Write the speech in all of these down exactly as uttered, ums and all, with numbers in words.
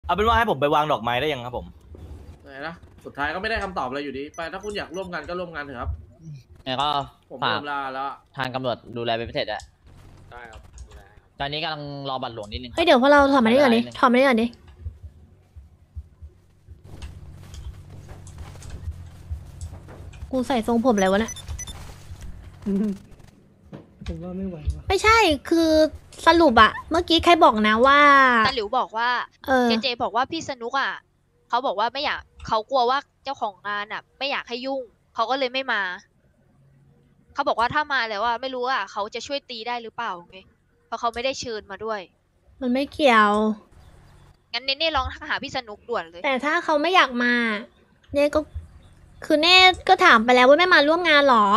เอาเป็นว่าให้ผมไปวางดอกไม้ได้ยังครับผมไหนนะสุดท้ายก็ไม่ได้คำตอบอะไรอยู่ดีไปถ้าคุณอยากร่วมงานก็ร่วมงานเถอะครับแล้วก็ผมฝากเริ่มลาแล้วทางตำรวจดูแลเป็นพิเศษด้วยได้ครับดูแลตอนนี้กำลังรอบัตรหลวงนิดนึงเฮ้ยเดี๋ยวพวกเราถอดมาได้ก่อนดิถอดมาได้ก่อนดิกูใส่ทรงผมอะไรวะเนี่ยผมว่าไม่ไหวว่ะไม่ใช่คือสรุปอะเมื่อกี้ใครบอกนะว่าตาหลิวบอกว่าเจเจบอกว่าพี่สนุกอะเขาบอกว่าไม่อยากเขากลัวว่าเจ้าของงานอะไม่อยากให้ยุ่งเขาก็เลยไม่มาเขาบอกว่าถ้ามาแล้วว่าไม่รู้อะเขาจะช่วยตีได้หรือเปล่าไงเพราะเขาไม่ได้เชิญมาด้วยมันไม่เกี่ยวงั้นเน่เน่ลองทักหาพี่สนุกด่วนเลยแต่ถ้าเขาไม่อยากมาเน่ก็คือเน่ก็ถามไปแล้วว่าไม่มาร่วมงานหรอ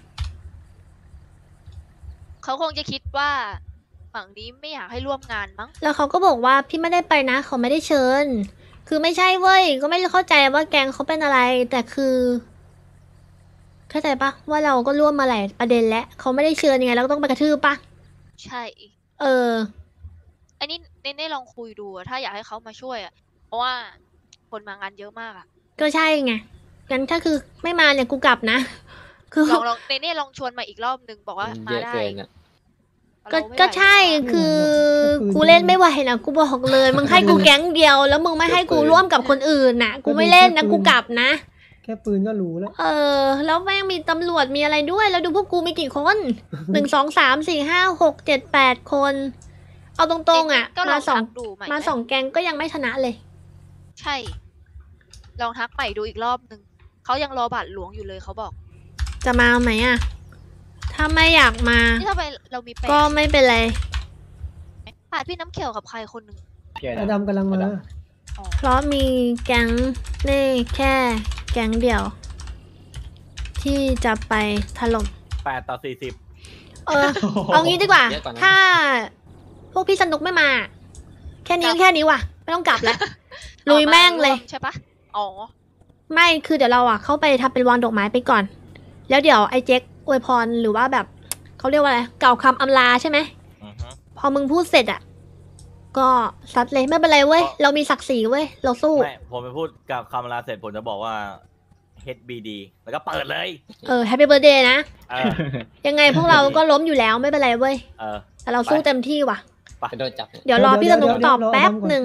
เขาคงจะคิดว่าฝั่งนี้ไม่อยากให้ร่วมงานมั้งแล้วเขาก็บอกว่าพี่ไม่ได้ไปนะเขาไม่ได้เชิญคือไม่ใช่เว้ยก็ไม่เข้าใจว่าแกงเขาเป็นอะไรแต่คือเข้าใจปะว่าเราก็ร่วมมาหลายประเด็นแล้วเขาไม่ได้เชิญยังไงเราก็ต้องไปกระทืบปะใช่เอออันนี้เน่เน่ลองคุยดูถ้าอยากให้เขามาช่วยอ่ะเพราะว่าคนมางานเยอะมากอ่ะก็ใช่ไงงั้นถ้าคือไม่มาเนี่ยกูกลับนะคือลองลองเน่เน่ลองชวนมาอีกรอบนึงบอกว่ามาได้ก็ก็ใช่คือกูเล่นไม่ไหวนะกูบอกเลยมึงให้กูแก๊งเดียวแล้วมึงไม่ให้กูร่วมกับคนอื่นน่ะกูไม่เล่นนะกูกลับนะแค่ปืนก็รู้แล้วเออแล้วแม่งมีตำรวจมีอะไรด้วยแล้วดูพวกกูมีกี่คนหนึ่งสองสามสี่ห้าหกเจ็ดแปดคนเอาตรงๆอ่ะมาสองมาสองแก๊งก็ยังไม่ชนะเลยใช่ลองทักใหม่ดูอีกรอบนึงเขายังรอบัตรหลวงอยู่เลยเขาบอกจะมาไหมอ่ะถ้าไม่อยากมาถ้าไปเรามีก็ไม่เป็นไรผ่านพี่น้ำเขียวกับใครคนหนึ่งอาดำกำลังมาเพราะมีแก๊งนี่แค่แก๊งเดียวที่จะไปถล่มแปดต่อสี่สิบเออเอางี้ดีกว่าถ้าพวกพี่สนุกไม่มาแค่นี้แค่นี้ว่ะไม่ต้องกลับแล้วลุยแม่งเลยใช่ปะอ๋อไม่คือเดี๋ยวเราอ่ะเข้าไปทำเป็นวางดอกไม้ไปก่อนแล้วเดี๋ยวไอ้เจ๊กอวยพรหรือว่าแบบเขาเรียกว่าอะไรเก่าคำอำลาใช่ไหมพอมึงพูดเสร็จอ่ะก็ซัดเลยไม่เป็นไรเว้ยเรามีศักดิ์ศรีเว้ยเราสู้ไม่ผมไปพูดกับคำลาเสร็จผมจะบอกว่า เอช บี ดี แล้วก็เปิดเลยเออ Happy Birthday นะยังไงพวกเราก็ล้มอยู่แล้วไม่เป็นไรเว้ยแต่เราสู้เต็มที่ว่ะโดนจับเดี๋ยวรอพี่สนุกตอบแป๊บหนึ่ง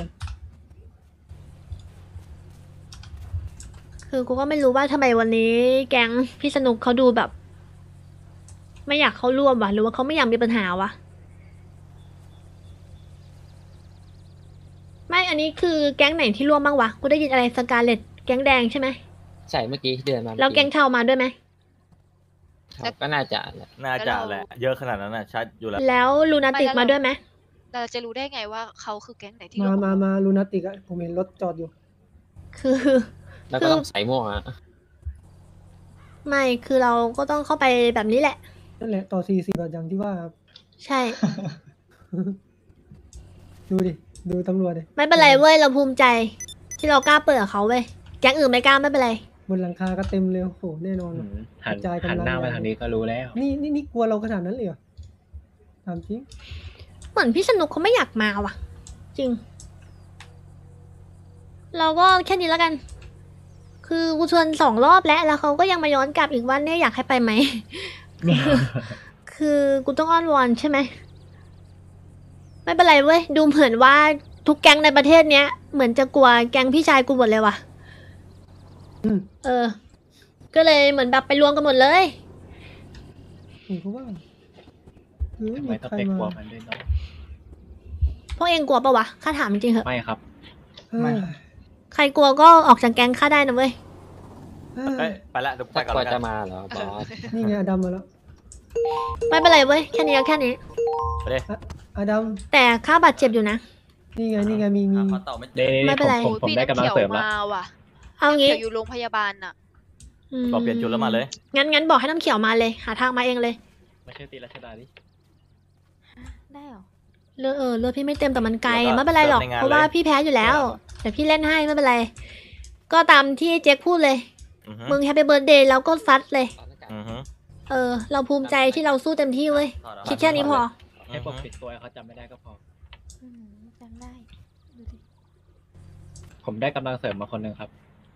คือกูก็ไม่รู้ว่าทำไมวันนี้แก๊งพี่สนุกเขาดูแบบไม่อยากเข้าร่วมวะหรือว่าเขาไม่อยากมีปัญหาวะไม่อันนี้คือแก๊งไหนที่ร่วมบ้างวะกูได้ยินอะไรสกาเลตแก๊งแดงใช่ไหมใช่เมื่อกี้เดินมาแล้วแก๊งเทามาด้วยไหมก็น่าจะน่าจะแหละเยอะขนาดนั้นน่ะชัดอยู่แล้วแล้วลูนาติกมาด้วยไหมเราจะรู้ได้ไงว่าเขาคือแก๊งไหนที่มามามาลูนาติกอะผมเห็นรถจอดอยู่คือแล้วก็ต้องใส่หมวกอะไม่คือเราก็ต้องเข้าไปแบบนี้แหละนั่นแหละต่อสี่สิบอย่างที่ว่าใช่ดูดิดูตำรวจดิไม่เป็นไรเว้ยเราภูมิใจที่เรากล้าเปิดเขาเว้ยแก๊งอื่นไม่กล้าไม่เป็นไรบนหลังคาก็เต็มเลยโหแน่นอนหันหันหน้ามาทางนี้ก็รู้แล้วนี่นี่นี่กลัวเราขนาดนั้นเลยเหรอถามจริงเหมือนพี่สนุกเขาไม่อยากมาว่ะจริงเราก็แค่นี้แล้วกันคือกูชวนสองรอบแล้วแล้วเขาก็ยังมาย้อนกลับอีกว่าเนี่ยอยากให้ไปไหม คือกูต้องอ้อนวอนใช่ไหมไม่เป็นไรเว้ยดูเหมือนว่าทุกแก๊งในประเทศเนี้ยเหมือนจะกลัวแก๊งพี่ชายกูหมดเลยว่ะเออก็เลยเหมือนแบบไปรวมกันหมดเลยเพราะว่าทำไมต้องไปกลัวมันด้วยเนาะพวกเองกลัวปะวะข้าถามจริงเหรอไม่ครับไม่ใครกลัวก็ออกจากแก๊งข้าได้นะเว้ยไปละไปก่อนจะมาเหรอบอสนี่ไงดำมาแล้วไม่เป็นไรเว้ยแค่นี้แค่นี้ไปเลยอาดัมแต่ข้าบาดเจ็บอยู่นะนี่ไงนี่ไงมีมีไม่เป็นไรผมได้กำลังเสริมแล้วเอางี้อยู่โรงพยาบาลน่ะบอกเปลี่ยนจุดแล้วมาเลยงั้นงั้นบอกให้น้ำเขียวมาเลยหาทางมาเองเลยไม่ใช่ตีรัชดาดิได้หรอเลือดเออเลือดพี่ไม่เต็มแต่มันไกลไม่เป็นไรหรอกเพราะว่าพี่แพ้อยู่แล้วเดี๋ยวพี่เล่นให้ไม่เป็นไรก็ตามที่เจ๊กพูดเลยมึงแฮปปี้เบิร์ดเดย์แล้วก็ซัดเลยเออเราภูมิใจที่เราสู้เต็มที่เว้ยคิดแค่นี้พอให้ปกปิดตัวเขาจำไม่ได้ก็พอจำได้ดูดิผมได้กำลังเสริมมาคนหนึ่งครับ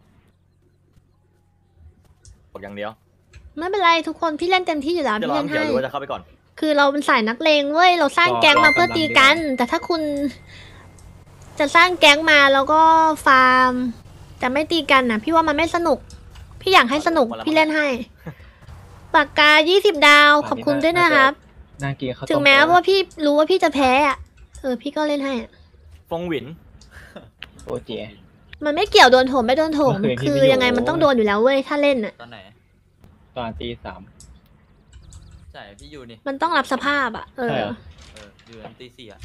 บอกอย่างเดียวไม่เป็นไรทุกคนพี่เล่นเต็มที่อยู่แล้วจะพี่รอเล่นเดี๋ยวให้หรือว่าจะเข้าไปก่อนคือเราเป็นสายนักเลงเว้ยเราสร้างรอแก๊งมาเพื่อรอกำลังตีกันดีกว่าแต่ถ้าคุณ จะสร้างแก๊งมาแล้วก็ฟาร์มแต่ไม่ตีกันนะพี่ว่ามันไม่สนุก พี่อยากให้สนุกมาแล้วพี่เล่นให้ปากกายี่สิบดาวขอบคุณด้วยนะครับน่ากินข้าวต้มถึงแม้ว่าพี่รู้ว่าพี่จะแพ้อะเออพี่ก็เล่นให้อะฟงหวินโอ้เจมันไม่เกี่ยวโดนโถมไม่โดนโถมเมื่อคืนพี่คือไม่อยู่ยังไงมันต้องโดนอยู่แล้วเว้ยถ้าเล่นอ่ะตอนไหนตอนตีสามใช่พี่อยู่นี่มันต้องรับสภาพอ่ะเอใช่อเหรอเอออยู่ยันตีสี่อ่ะ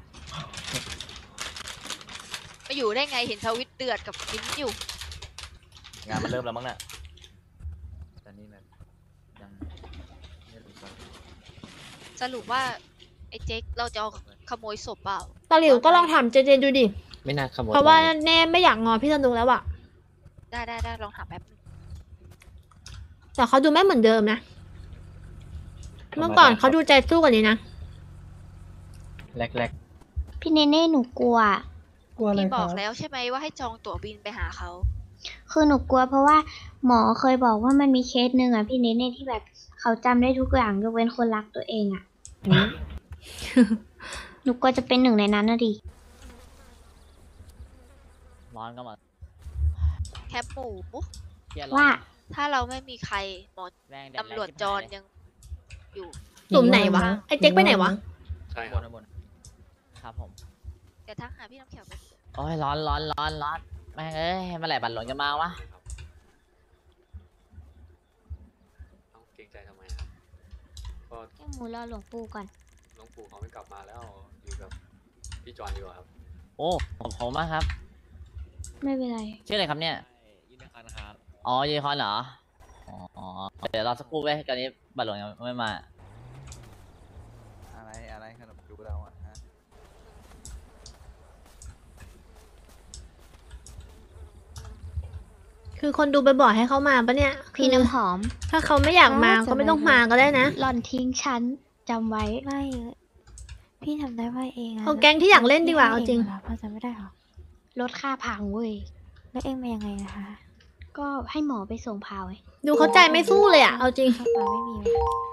ไปอยู่ได้ไงเห็นทวิตเดือดกับมิ้นท์อยู่งานมันเริ่มแล้วมั้งน่ะแต่นี่แบบยังไม่รู้ว่าสรุปว่าไอ้เจ๊กเราจะเอาขโมยศพเปล่าตาหลิวก็ลองถามเจเจดูดิไม่น่าขโมยเพราะว่าแน่ไม่อยากงอพี่สนุกแล้วอะได้ได้ได้ลองถามแป๊บนึงแต่เขาดูไม่เหมือนเดิมนะ เมื่อก่อนเขาดูใจสู้กว่านี้นะแรกแรกพี่เนเน่หนูกลัวกลัวอะไรพี่คบรัอบ กแล้วใช่ไหมว่าให้จองตั๋วบินไปหาเขาคือหนูกลัวเพราะว่าหมอเคยบอกว่ามันมีเคสหนึ่งอ่ะพี่เนเน่ที่แบบเขาจำได้ทุกอย่างยกเว้นคนรักตัวเองอ่ะ หนูกลัวจะเป็นหนึ่งในนั้นนะดิร้อนก็มาแคปหมูว่าถ้าเราไม่มีใครหมอแรงแดดตำรวจจรยังอยู่หลุมไหนวะ ไอ้เจ๊กไปไหนวะใช่บนบนครับผมเดี๋ยวทักหาพี่น้ำเขียวไปโอ้ยร้อนร้อนร้อนร้อนแม่งเอ้ยเมื่อไหร่บัตรหลวงจะมาวะต้องเกรงใจทำไมครับก็แค่หมูรอหลวงปู่ก่อนหลวงปู่เขาไม่กลับมาแล้วอยู่กับพี่จอนดีกว่าครับโอ้ขอบคุณมากครับไม่เป็นไรชื่ออะไรครับเนี่ยยูนิคอร์นครับอ๋อยูนิคอร์นเหรออ๋อเดี๋ยวรอสักครู่ไว้ตอนนี้บัตรหลวงยังไม่มาอะไรอะไรขนมจูเราอ่ะฮะคือคนดูไปบอกให้เขามาปะเนี่ยพี่คือน้ำหอมถ้าเขาไม่อยากมาก็ไม่ต้องมาก็ได้นะหล่อนทิ้งฉันจำไว้ไม่ พี่ทำได้ว่าเองอะเอาแก๊งที่อยากเล่นดีกว่าเอาจริงพอจะไม่ได้หรอลดค่าพังเว้ยแล้วเองมายังไงนะคะก็ให้หมอไปส่งพาไว้ดูเขาใจไม่สู้เลยอะเอาจริงข้าวปลาไม่มีไหม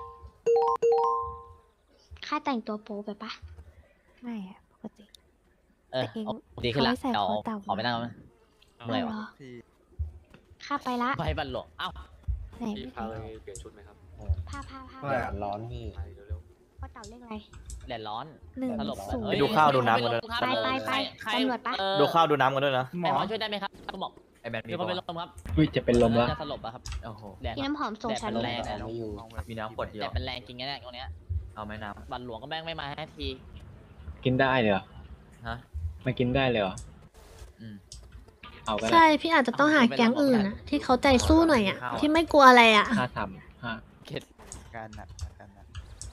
ค่าแต่งตัวโป๊ไปปะไม่อะปกติเออแต่เองเอาดีขึ้นละเขาไม่ใส่เดี๋ยวคอเต่าขอไปนั่งนะเมื่อยวะเหรอพี่ค่าไปละไปบัตรหลวงเอ้าไหนพี่ไม่พามีไปเปลี่ยนชุดไหมครับพาพาพาแดดร้อนพี่ไปเร็วพ่อเต่าเรียกอะไรแดดร้อนหนึ่งตลบศูนเอ้ยย์ดูข้าวดูน้ำกันด้วยไปไปไปใครตำรวจปะเอ่อดูข้าวดูน้ำกันด้วยนะหมอช่วยได้ไหมครับคุณหมอไอแบทมีมีคนเป็นลปะมครับอุ้ยจะเป็นลมแล้วจะสลบอะครับโอ้โหแดดพี่น้ำหอมส่งฉันแดดมันแรงลองลองมีน้ำขวดเดียแดวดมันแรงจริงนะเนี่ยตรงเนี้ยเอาไหมน้บัตรหลวงก็แม่งไม่มาให้ทีกินได้เลยเหรอำฮะมากินได้เลยเหรออืมเอาก็ได้ใช่พี่อาจจะต้องหาแก๊งอื่นอะที่เขาใจสู้หน่อยอะที่ไม่กลัวอะไรอะห้าสามห้าการหนักการหนัก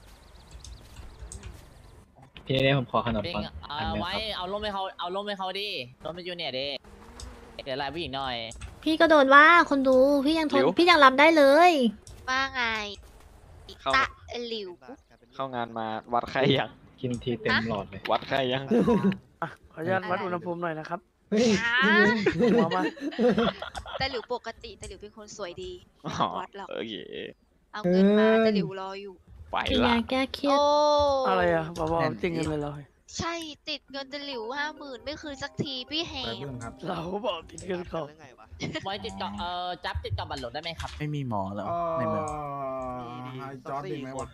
พี่เนเน่ผมขอขนมปิ้งปังเอาอันหนึงไว้ครับเอาร่มให้เขาเอาร่มให้เขาดิร่มให้ยูเนี่ยดิเดี๋ยวไล่ผู้หญิงหน่อยพี่ก็โดนว่าคนดูพี่ยังทนพี่ยังรับได้เลยว่าไงเข้าตะหลิวเข้างานมาวัดไข้ยังกินทีเต็มหลอดเลยวัดไข้ยังขออนุญาตวัดอุณหภูมิหน่อยนะครับเฮ้ยอ่าหัวมาตะหลิวปกติตะหลิวเป็นคนสวยดีอ๋อวัดหรอกโอเคเอาเงินมาตะหลิวรออยู่ไปกินละยาแก้เครียดโอ้อะไรอ่ะบอกว่าจริงกันเลยเราใช่ติดเงินตะหลิวห้าหมื่นไม่คืนสักทีพี่แหมเราบอกติดกันก่อนไว้ติดต่อเอ่อจับติดต่อบัตรหลวงได้ไหมครับไม่มีหมอเหรอในเมืองจอร์ดดีไหมวะ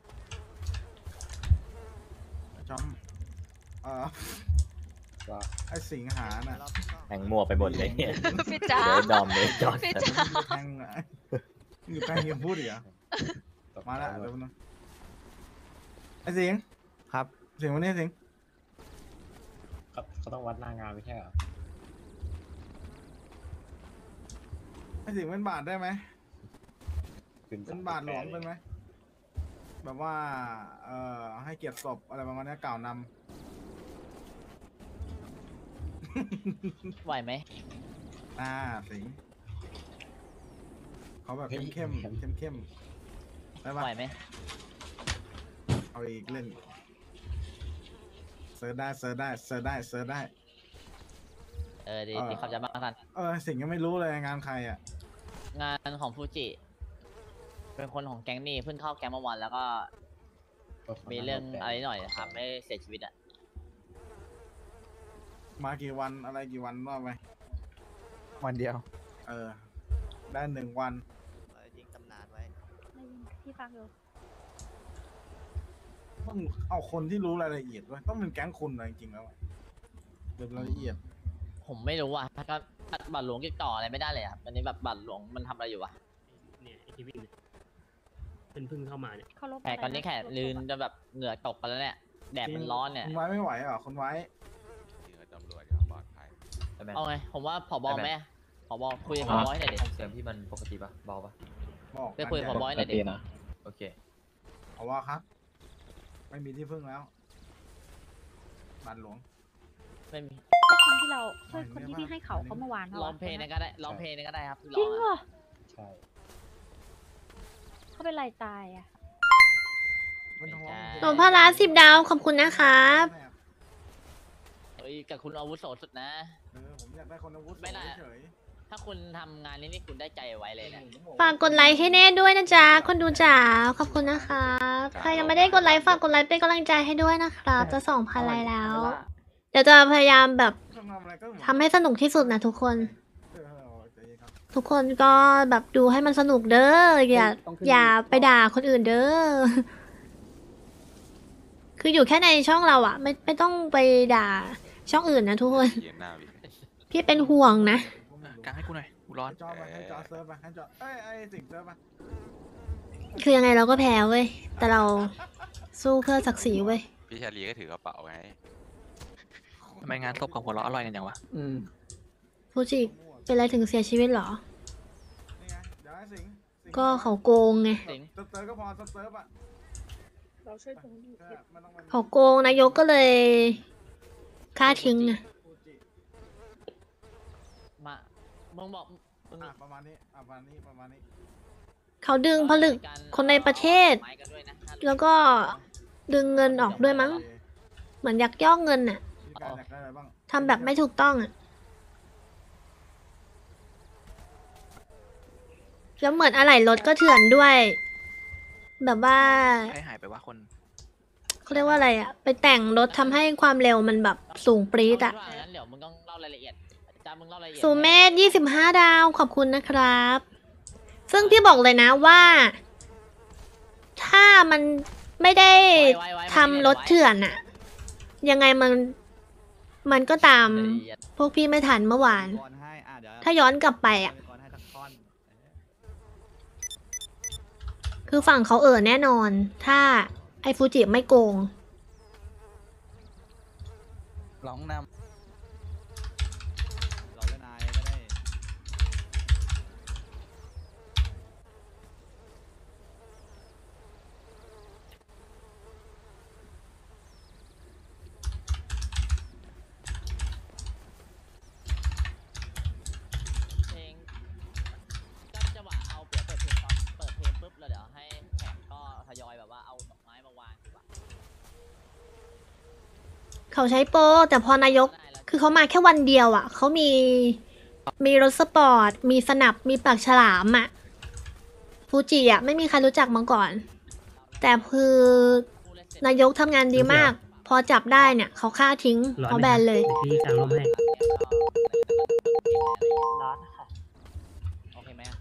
จอมเอ่อไอสิงหาน่ะแม่งมั่วไปหมดเลยเนี่ยพี่จ๋าเดี๋ยวดอมเลยจอดพี่จ๋าแทงอ่ะอยู่แทงยังพูดอีกเหรอมาแล้วเดี๋ยวนะไอสิงครับสิงวันนี้สิงเขาต้องวัดหน้างานไม่ใช่เหรอไอสิงเป็นบาทได้ไหมเป็นบาทหลวงเป็นไหมแบบว่าเอ่อให้เกียรติศพอะไรประมาณนี้กล่าวนำไหวไหมอ่าสิงเขาแบบเข้มเข้มเข้มเข้มได้ปะไหวไหมเอาอีกเล่นเซิร์ชได้เซิร์ชได้เซิร์ชได้เซิร์ชได้เออดีดีขับจะบ้างทันเออสิ่งยังไม่รู้เลยงานใครอ่ะงานของฟูจิเป็นคนของแก๊งนี่เพิ่งเข้าแก๊งเมื่อวานแล้วก็มีเรื่องอะไรหน่อยทำให้เสียชีวิตอ่ะมากี่วันอะไรกี่วันว่าไปวันเดียวเออ ได้หนึ่งวันยิงตำนานไว้พี่ฟังอยู่ต้องเอาคนที่รู้รายละเอียดด้วยต้องเป็นแก๊งคุณนะจริงๆแล้วอะเรื่องรายละเอียดผมไม่รู้อ่ะก็บัตรหลวงติดต่ออะไรไม่ได้เลยครับอันนี้แบบบัตรหลวงมันทำอะไรอยู่วะเนี่ยไอทีวิ่งเนี่ยเพิ่งเพิ่งเข้ามาเนี่ยเขาลบแขกตอนนี้แขกลืนจะแบบเหงื่อตกกันแล้วเนี่ยแดดมันร้อนเนี่ยคุณไว้ไม่ไหวเหรอคุณไว้ตำรวจอย่างปลอดภัยเอาไงผมว่าผบไหมผบคุยกับผบให้หน่อยดิเสียงพี่มันปกติปะเบาปะบอกไปคุยกับผบให้หน่อยดินะโอเคเอาว่าครับ ไม่มีที่พึ่งแล้วบ้านหลวงไม่มีคนที่เราเพื่อนคนที่พี่ให้เขาเขาเมื่อวานร้องเพลงเนี่ยก็ได้ร้องเพลงเนี่ยก็ได้ครับที่จริงร้เหรองอใช่เขาเป็นไรตายอ่ะมันต้องร้องหลวงพ่อร้านสิบดาวขอบคุณนะครับเอ้ยกับคุณอาวุโสสุดนะเออผมอยากได้คนอาวุธไม่ได้เฉยถ้าคุณทำงานนี้นี่คุณได้ใจไว้เลยเนี่ยฝากกดไลค์ให้เน่ด้วยนะจ๊ะคนดูจ๋าขอบคุณนะครับใครยังไม่ได้กดไลค์ฝากกดไลค์เป็นกำลังใจให้ด้วยนะครับ จะสองพันไลค์แล้ว เดี๋ยวจะพยายามแบบทำอะไรก็ทำให้สนุกที่สุดนะทุกคนเออใจเย็นครับทุกคนก็แบบดูให้มันสนุกเด้ออย่าอย่าไปด่าคนอื่นเด้อ คืออยู่แค่ในช่องเราอะไม่ไม่ต้องไปด่าช่องอื่นนะทุกคนเย็นหน้าวิพี่เป็นห่วงนะกางให้กูหน่อย กูร้อนให้จอไปให้จอเซิร์ฟไปให้จอเอ้ยไอ้สิ่งเซิร์ฟไปคือยังไงเราก็แพ้เว้ยแต่เราสู้เพื่อศักดิ์ศรีเว้ยพี่ชาลีก็ถือกระเป๋าไงทำไมงานศพกับหัวเราะอร่อยกันอย่างวะอืมฟูจิเป็นอะไรถึงเสียชีวิตเหรอนี่ไงเดี๋ยวให้สิงสิงก็เขาโกงไงสิงเซิร์ฟเซิร์ฟก็พอเซิร์ฟเซิร์ฟอ่ะเราช่วยผมเออไม่ต้องไปเขาโกงนายกก็เลยฆ่าทิ้งไงฟูจิมามึงบอกมึงอ่ะประมาณนี้อ่ะประมาณนี้ประมาณนี้เขาดึงผลึกคนในประเทศไม้กันด้วยนะแล้วก็ดึงเงินออกด้วยมั้ง เหมือนยักยอกเงินน่ะมีการอยากได้อะไรบ้างทำแบบไม่ถูกต้องอ่ะแล้วเหมือนอะไหล่รถก็เถื่อนด้วย แบบว่าใครหายไปว่าคนเขาเรียกว่าอะไรอ่ะ ไปแต่งรถทำให้ความเร็วมันแบบสูงปรี๊ดอ่ะเอาเป็นว่างั้นเดี๋ยวมึงต้องเล่ารายละเอียดจ้ามึงเล่ารายละเอียดสุเมธยี่สิบห้าดาวขอบคุณนะครับ ซึ่งพี่บอกเลยนะว่า ถ้ามันไม่ได้ไว้ไว้ไว้ทำรถเถื่อนอะยังไงมันมันก็ตามรายละเอียดพวกพี่ไม่ทันเมื่อวานก่อนให้อ่ะเดี๋ยวถ้าย้อนกลับไปอะก่อนให้สักท่อนคือฝั่งเขาเออแน่นอน ถ้าไอฟูจิไม่โกงร้องนำร้องเล่นอายก็ได้เพลงก็จังหวะเอาเปิดเปิดเพลงตอนเปิดเพลงปุ๊บแล้วเดี๋ยวให้แขกก็ทยอยแบบว่าเอาดอกไม้มาวางดีกว่าเขาใช้โปรแต่พอนายก คือเขามาแค่วันเดียวอะ่ะ เขามี มีรถสปอร์ต มีสนับ มีปากฉลามอะ่ะ ฟูจิอะ่ะ ไม่มีใครรู้จักมาก่อน แต่คือนายกทำงานดีมาก พอจับได้เนี่ย เขาฆ่าทิ้งร้อนเขาไหมแบนเลยดี๋วพี่กางร่มให้ร้อนค่ะโอเคไหมอะ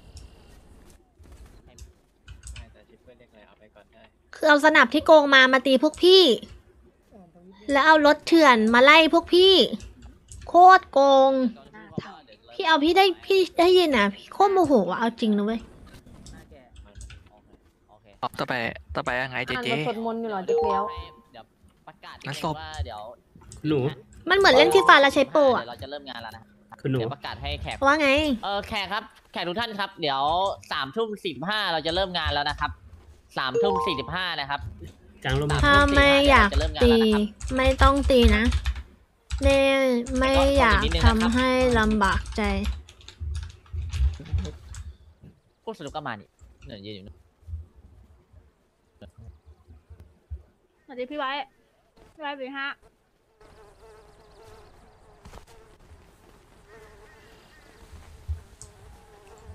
ไม่แต่ที่เพื่อนเรียกอะไรเอาไปก่อนได้คือเอาสนับที่โกงมามาตีพวกพี่ แล้วเอารถเถื่อนมาไล่พวกพี่ โคตรโกง พี่เอาพี่ได้พี่ได้ยินอ่ะ พี่โคตรโมโหอ่ะเอาจริงนะเว้ยโอเคต่อไปต่อไปยังไงเจเจสวดมนต์อยู่เหรอเจ๊เลี้ยวเดี๋ยวประกาศงั้นนิดศนึพงว่าเดี๋ยวหนูมันเหมือนเล่นฟีฟ่าแล้วใช้โปรอ่ะเดี๋ยวเราจะเริ่มงานแล้วนะคือหนูเดี๋ยวประกาศให้แขกว่าไงเออแขกครับ แขกทุกท่านครับ เดี๋ยวสามทุ่มสิบห้าเราจะเริ่มงานแล้วนะครับสามทุ่มสี่สิบห้านะครับกางร่มให้ถ้าไม่อยากตีไม่ต้องตีนะเน่ไม่อยากทำให้ลำบากใจพวกสนุกก็มานี่เนี่ยยืนอยู่นู่นสวัสดีพี่ไว้ พี่ไว้ปีห้า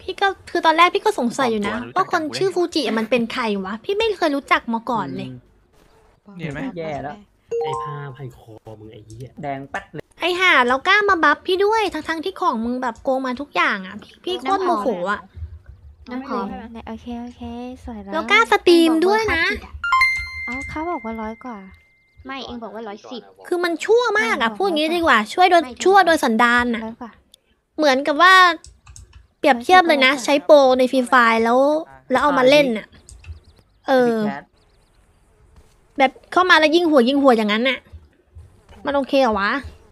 พี่ก็คือตอนแรกพี่ก็สงสัยอยู่นะว่าคนชื่อฟูจิมันเป็นใครวะพี่ไม่เคยรู้จักมาก่อนเลยเห็นไหมแย่แล้ว ไอ้ผ้าพันคอมึงไอ้เหี้ยแดงปัดเลยไอห่าเรากล้ามาบัฟพี่ด้วยทั้งทั้งๆที่ของมึงแบบโกงมาทุกอย่างอ่ะ พี่พี่โคตรโมโหอ่ะน้ำหอมโอเคโอเคสวยแล้วแล้วกล้าสตรีมด้วยนะเอาเขาบอกว่าร้อยกว่าไม่เองบอกว่าร้อยสิบคือมันชั่วมากอ่ะพูดอย่างนี้ดีกว่า ช่วยโดยชั่วโดยสันดานอ่ะร้อยกว่าเหมือนกับว่า เปรียบเทียบเลยนะ ใช้โปรในฟรีไฟล์แล้ว แล้วเอามาเล่นอ่ะ เออ แบบเข้ามาแล้วยิงหัวยิงหัวอย่างนั้นน่ะ มันโอเคเหรอวะ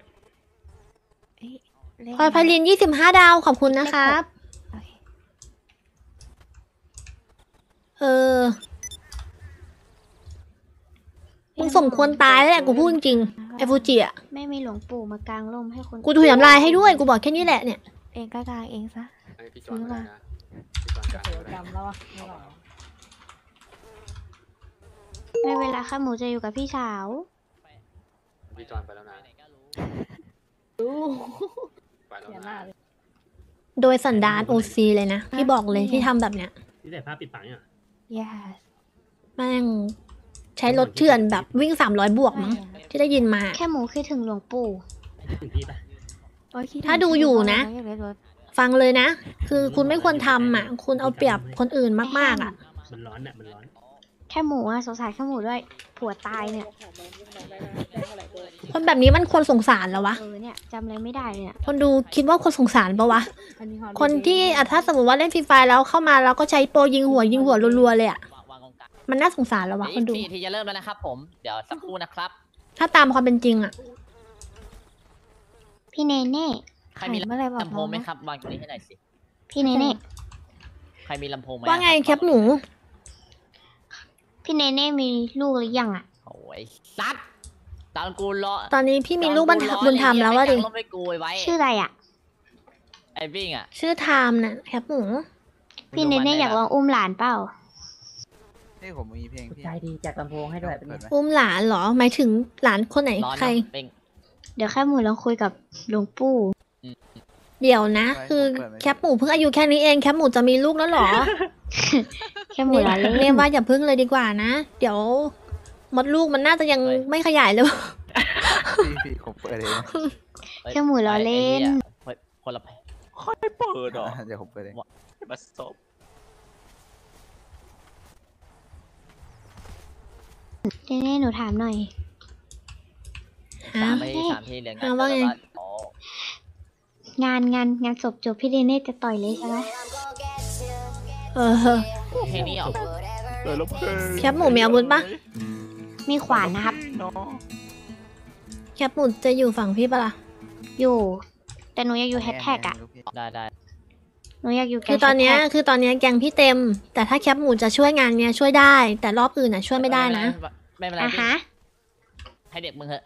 พลอยไพลินยี่สิบห้าดาวขอบคุณนะครับโอเคเออ มึงสมควรตายแล้วแหละกูพูดจริงๆไอฟูจิอ่ะไม่มีหลวงปู่มากางร่มให้คนกูถุยน้ำลายให้ด้วย กูบอกแค่นี้แหละเนี่ยเองก็กลางเองซะให้พี่จอนก็ได้นะพี่จอนกลางก็ได้จำแล้ววะไม่เวลาข้าหมูจะอยู่กับพี่สาวพี่จอนไปแล้วนะไหนก็รู้ไปแล้วนะโดยสันดานโอซีเลยนะพี่บอกเลยที่ทำแบบเนี้ยที่ใส่ผ้าปิดปากเนี่ย yes แม่งใช้รถเถื่อนแบบวิ่งสามร้อยบวกมั้งที่ได้ยินมาแค่หมูคิดถึงหลวงปู่ไม่ได้ถึงพี่ปะโอ้ยคิถึงถ้าดูอยู่นะอยากได้รถฟังเลยนะ คือคุณไม่ควรทำอ่ะ คุณเอาเปรียบคนอื่นมากๆอ่ะมันร้อนอ่ะ มันร้อนแค่หมูอะสงสารแค่หมูด้วย ผัวตายเนี่ยคนแบบนี้มันควรสงสารแล้ววะเออเนี่ยจำอะไรไม่ได้เลยเนี่ยคนดูคิดว่าคนสงสารปะวะ คนที่อ่ะถ้าสมมติว่าเล่นฟรีไฟร์แล้วเข้ามาแล้วก็ใช้โปรยิงหัวยิงหัวรัวๆเลยอ่ะวางวางตรงกลางมันน่าสงสารแล้ววะอีคนกดูสี่นาทีจะเริ่มแล้วนะครับผม เดี๋ยวสักครู่นะครับถ้าตามความเป็นจริงอ่ะพี่เนเน่ใครมีเมื่อไหร่บอกลำโพงไหมน้องครับ วางตรงนี้ให้หน่อยสิพี่เนเน่ใครมีลำโพงไหมว่าไงแคปหมูพี่เนเน่มีลูกหรือยังอะโอ้ยซัดตอนกูรอตอนนี้พี่มีลูกบุญธรรมบุญธรรมแล้วว่าดิไม่กูไว้ชื่ออะไรอะไอ้วิ่งอ่ะชื่อไทม์น่ะแคปหมูพี่เนเน่อยากลองอุ้มหลานเปล่านี่ผมมีเพลงพี่ใจดีแจกลำโพงให้ด้วยเป็นไงอุ้มหลานเหรอ หมายถึงหลานคนไหนร้อนใครนะเป้งเดี๋ยวแค่หมูลองคุยกับหลวงปู่เดี๋ยวนะ คือแคปหมูเพิ่งอายุแค่นี้เองแคปหมูจะมีลูกแล้วเหรอแค่หมูล้อเล่นเรียกว่าอย่าพึ่งเลยดีกว่านะ เดี๋ยวมดลูกมันน่าจะยังไม่ขยายเลยพี่พี่ผมเปิดเองแค่หมูล้อเล่นไอ้เหี้ยคนละค่อยเปิดหรอเดี๋ยวผมเปิดเองมาซบเนเน่หนูถามหน่อยฮะสามที่สามที่เรียนกัอ่ะว่าไงแล้วก็อ๋องานงานงานศพจบพี่เนเน่จะต่อยเลยใช่ไหมเออเพลงนี้เหรอเออแล้วเพิ่งแคปหมูมีอาวุธปะมีขวานนะครับแคปหมูจะอยู่ฝั่งพี่ปะล่ะอยู่ แต่หนูอยากอยู่แฮชแท็กอะได้ได้หนูอยากอยู่แก๊งคือตอนเนี้ยแฮชแท็กคือตอนเนี้ยแกงพี่เต็ม แต่ถ้าแคปหมูจะช่วยงานเนี้ยช่วยได้ แต่รอบอื่นน่ะช่วยไม่ได้นะไม่เป็นไรอ่ะพี่ฮะให้เด็กมึงเถอะ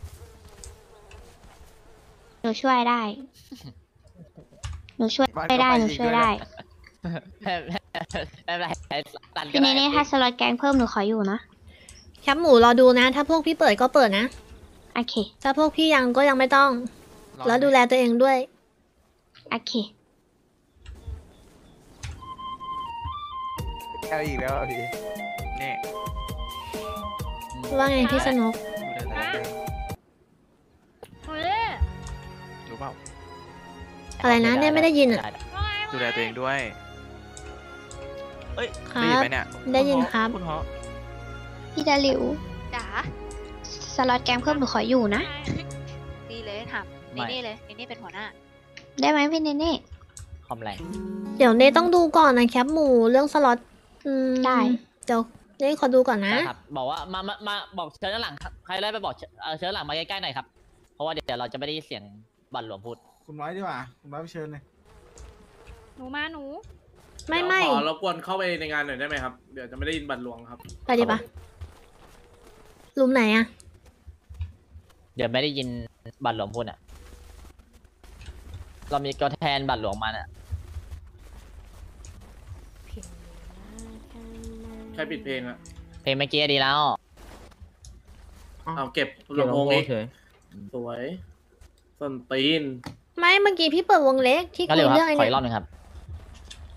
หนูช่วยได้ หนูช่วยไม่ได้ หนูช่วยได้ไม่เป็นไรตันก็พี่เนได้เน่ถ้าสล็อตแก๊งเพิ่มหนูขออยู่นะแคปหมูรอดูนะ ถ้าพวกพี่เปิดก็เปิดนะโอเคถ้าพวกพี่ยังก็ยังไม่ต้อง แล้วดูแลตัวเองด้วยโอเคเอาอีกแล้วอ่ะพี่นี่ว่าไงพี่สนุกรู้เปล่าอะไรนะเนี่ยไม่ได้ยินอ่ะดูแลตัวเองด้วยคได้รัยินบไหมเนี่ยได้ยินครับคุณฮะพี่ดาหลิวจ๋าสล็อตแก๊งเพิ่มหนูขออยู่นะดีเลยถามนี่นี่เลยนี่นี่เป็นหัวหน้าได้ไหมพี่เนเน่คอมแรงเดี๋ยวเนต้องดูก่อนนะแคปหมูเรื่องสล็อตอืมได้เดี๋ยวเนขอดูก่อนนะนะครับบอกว่ามามามาบอกเชิญด้านหลังครับใครได้ไปบอกเชิญเอ่อเชิญด้านหลังมาใกล้ๆหน่อยครับเพราะว่าเดี๋ยวเราจะไม่ได้ยินเสียงบัตรหลวงพูดคุณไว้ดีกว่า คุณไว้ไปเชิญเลยหนูมาหนูไม่ไม่เดี๋ยวขอรบกวนเข้าไปในงานหน่อยได้ไหมครับ เดี๋ยวจะไม่ได้ยินบัตรหลวงครับไปดิปะลุมไหนอะเดี๋ยวไม่ได้ยินบัตรหลวงพูดอ่ะเรามีตัวแทนบัตรหลวงมาอ่ะใครปิดเพลงอะเพลงเมื่อกี้ดีแล้วเอาเก็บลำโพงนี้สวยส้นตีนไม่เมื่อกี้พี่เปิดวงเล็กที่ก็คุเร็ยวครับเรื่องไอ้ขอเนี่อียกรอบหนึงครับ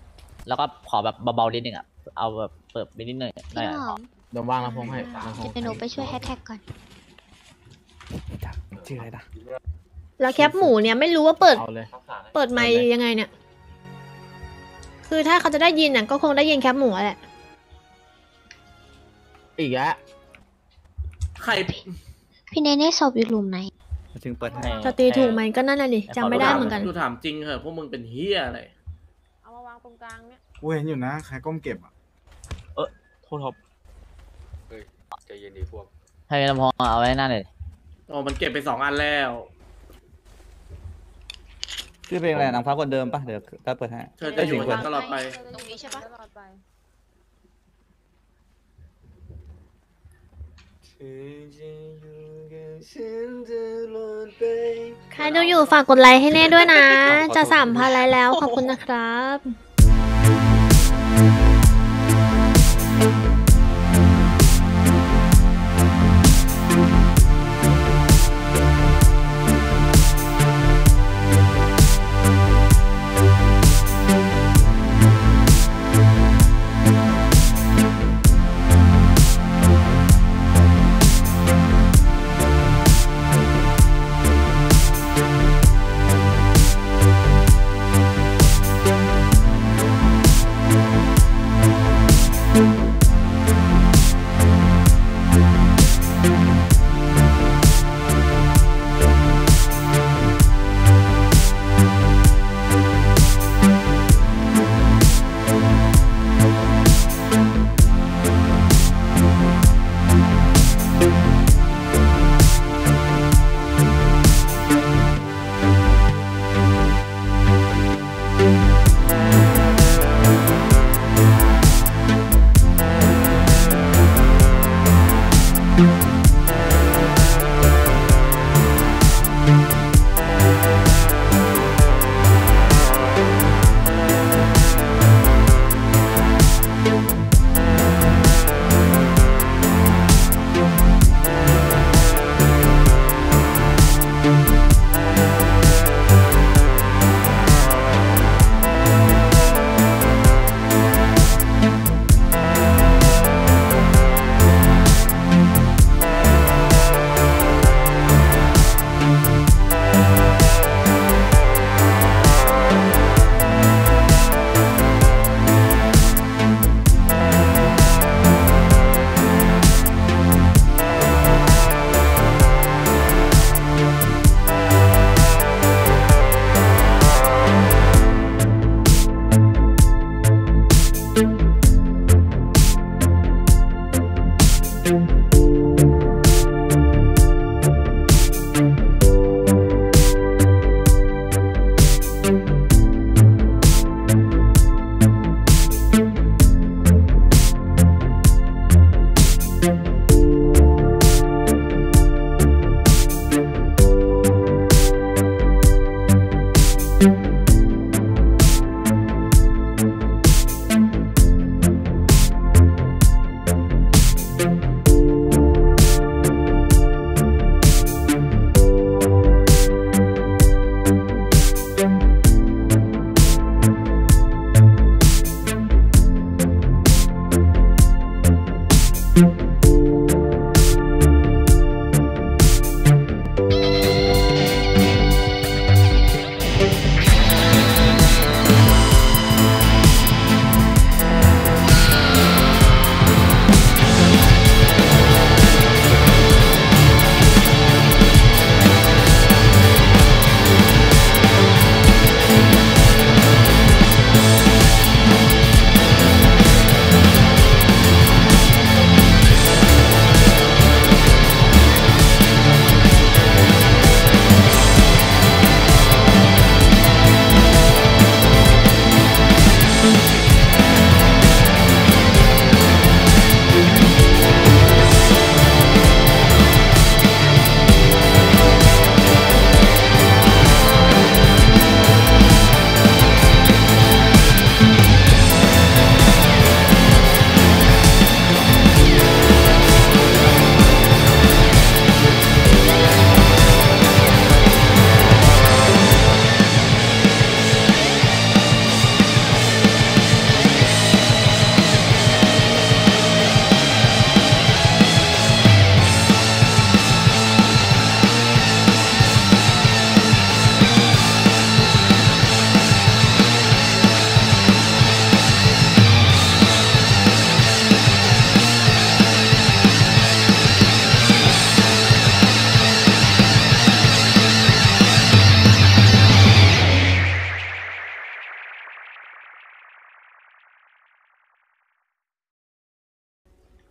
แล้วก็ขอแบบเบาๆนิดนึงอ่ะเอาแบบเปิดไปนิดหน่อยหน่อยพี่หอมเดี๋ยววางลำโพงให้เดี๋ยวหนูไปช่วยแฮชแท็กก่อนชื่ออะไรนะแล้วแคปหมูเนี่ยไม่รู้ว่าเปิดเอาเลยเปิดไมค์ยังไงเนี่ย คือถ้าเขาจะได้ยินน่ะก็คงได้ยินแคปหมูแหละอีกแล้วใครพี่เนเน่ศพอยู่หลุมไหนถึงเปิดให้จะตีถูกไหมก็นั่นน่ะดิจำไม่ได้เหมือนกันดูถามจริงเหอะพวกมึงเป็นเฮียอะไรเอามาวางตรงกลางเนี่ยกูเห็นอยู่นะใครก้มเก็บอ่ะโทษครับเฮ้ยใจเย็นดีพวกให้ลำโพงเอาไว้หน้าเลยอ๋อมันเก็บไปสองอันแล้วชื่อเพลงอะไรนางฟ้าคนเดิมปะเดี๋ยวก็เปิดให้เธอจะอยู่กับฉันตลอดไปตรงนี้ใช่ปะตลอดไปใครดูอยู่ฝากกดไลค์ให้เน่ด้วยนะ จะสามพันไลค์แล้วขอบคุณนะครับ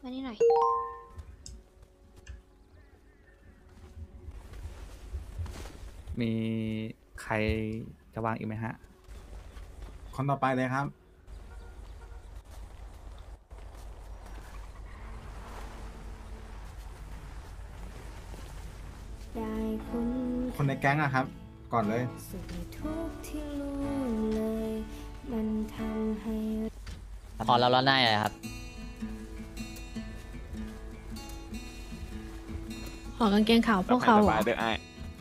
มานี่หน่อยมีใครจะวางอีกไหมฮะคนต่อไปเลยครับ คนในแก๊งอะครับ ก่อนเลยพอเราล้อหน้าเลยครับขอกางเกงขาวพวกเขาเหรอเดือดไอ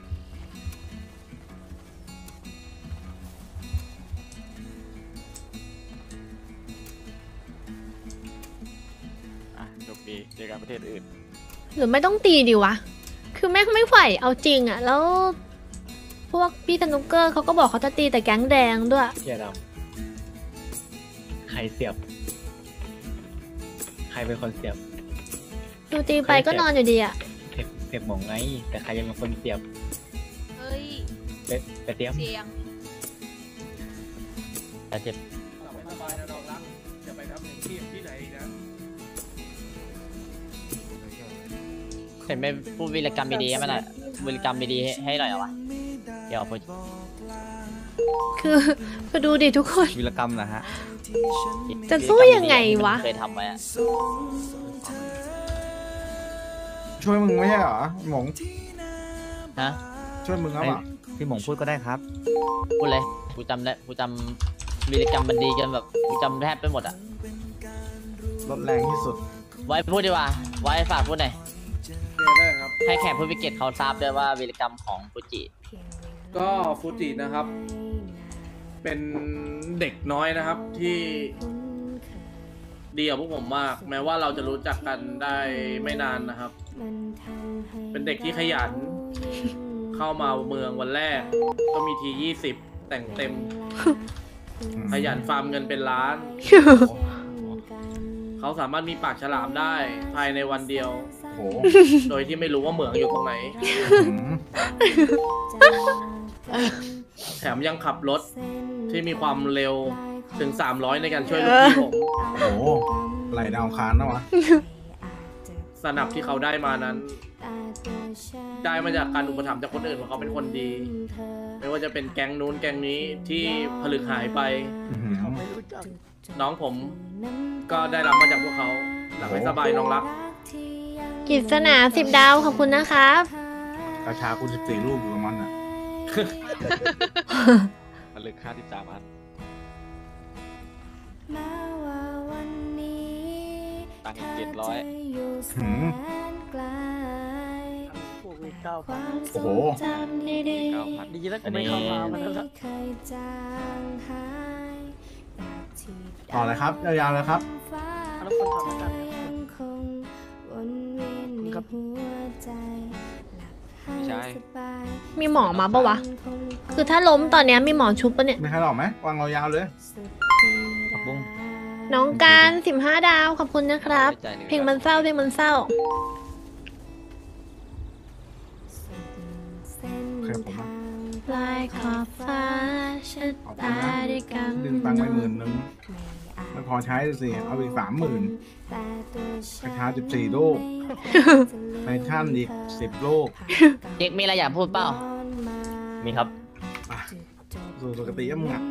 อ่ะจบดีเจอกันประเทศอื่นหรือไม่ต้องตีดีวะ คือแม่งไม่ไหวเอาจริงอะแล้ว พวกพี่สนุกเกอร์เขาก็บอกเขาจะตีแต่แก๊งแดงด้วยเกียดำใครเสียบ ใครเป็นคนเสียบดูตีไปก็นอนอยู่ดีอะเสียบเสียบหมองไง แต่ใครยังเป็นคนเสียบเฮ้ยไปไปเตรียมเสียงแต่เจ็บสบายนะน้องรักอย่าไปทำอย่างที่ที่ไหนอีกนะเห็นไปพูดวีรกรรมดีๆให้มันหน่อยวีรกรรมดีๆให้ให้หน่อยเหรอวะเดี๋ยวพูดคือคือดูดิทุกคนวิรกรรมนะฮะจะสู้ยังไงวะเคยทำไว้อะช่วยมึงไม่ใช่เหรอหมงฮะช่วยมึงครับอ่ะพี่หมงพูดก็ได้ครับพูดเลยกูจำได้กูจำวีรกรรมมันดีจนแบบกูจำแทบไปหมดอะรถแรงที่สุดไว้พูดดีกว่าไว้ฝากพูดหน่อยได้ครับให้แขกผู้พิเกตเขาทราบด้วยว่าวีรกรรมของฟูจิก็ฟูจินะครับ เป็นเด็กน้อยนะครับที่ดีกับพวกผมมาก แม้ว่าเราจะรู้จักกันได้ไม่นานนะครับ เป็นเด็กที่ขยัน เข้ามาเมืองวันแรก ก็มีทียี่สิบแต่งเต็ม ขยันฟาร์มเงินเป็นล้าน เขาสามารถมีปากฉลามได้ภายในวันเดียวโหโดยที่ไม่รู้ว่าเหมืองอยู่ตรงไหน แถมยังขับรถที่มีความเร็วถึงสามร้อยในการช่วยลูกพี่ผมโหไหลดาวคานนะวะสนับที่เขาได้มานั้น ได้มาจากการอุปถัมภ์จากคนอื่นเพราะเขาเป็นคนดี ไม่ว่าจะเป็นแก๊งนู้นแก๊งนี้ที่ผลึกหายไป น้องผมก็ได้รับมาจากพวกเขาหลับให้สบายน้องรักกิจนาสิบดาวขอบคุณนะครับกระชาคุณสิบสี่ลูกอยู่กับมันอ่ะผลึกห้าสิบสามอัน ตังค์เจ็ดร้อยหืมเก้าพันโอ้โหเก้าพันดีแล้วกูไม่เข้ามามันแล้วต่อเลยครับ ยาวๆเลยครับแล้วคนถอดหน้ากากครับไม่ใช่มีหมอมาปะวะ คือถ้าล้มตอนเนี้ยมีหมอชุบปะเนี่ยมีใครหลอกไหมวางเรายาวเลยผักบุ้งน้องการสิบห้าดาวขอบคุณนะครับไม่ใจเลยเพลงมันเศร้าเพลงมันเศร้าเคยผมนะลายขอบฟ้าชัดตาด้วยกันดึงตังค์ไปหมื่นนึงไม่พอใช้สิ เอาอีกสามหมื่นกระชาสิบสี่ลูกไททันอีกสิบลูกเด็กมีอะไรอยากพูดเปล่ามีครับอ่ะสู่ปกติก็มึงอ่ะ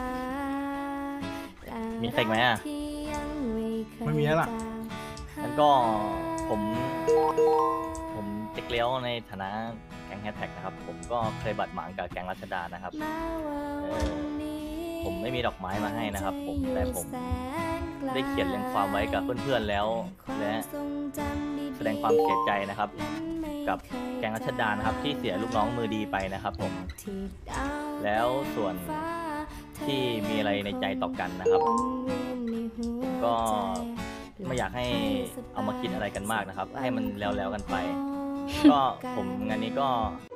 มีเซ็กไหมอ่ะไม่มีแล้วล่ะงั้นก็ผม ผมเจ๊กเลี้ยวในฐานะแก๊งแฮชแท็กนะครับ ผมก็เคยบัดหมางกับแก๊งรัชดานะครับเอ่อผมไม่มีดอกไม้มาให้นะครับ ผมแต่ผมได้เขียนเรียงความไว้กับเพื่อนๆแล้ว และแสดงความเสียใจนะครับ กับแก๊งรัชดานะครับ ที่เสียลูกน้องมือดีไปนะครับ ผม แล้วส่วนที่มีอะไรในใจต่อกันนะครับ ก็ไม่อยากให้เอามาคิดอะไรกันมากนะครับ ให้มันแล้วๆกันไป ก็ผมงานนี้ก็